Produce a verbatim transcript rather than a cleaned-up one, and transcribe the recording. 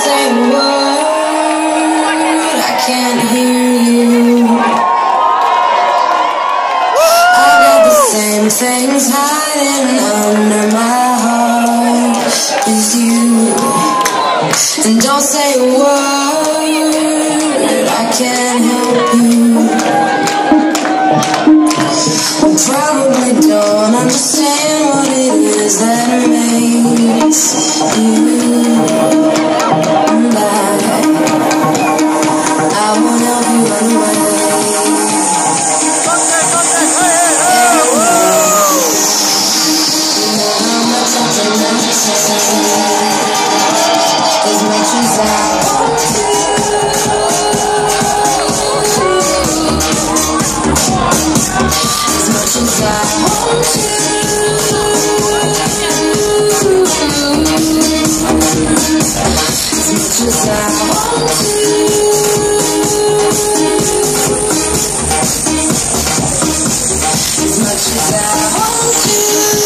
say a word, I can't hear you. I've got the same things hiding under my heart as you. And don't say a word, I can't help you. Probably don't understand what it is that makes you lie. I won't help you run away. You know how much I can as much as I want to. As much as I want to, as much as I want to, as much as I want to.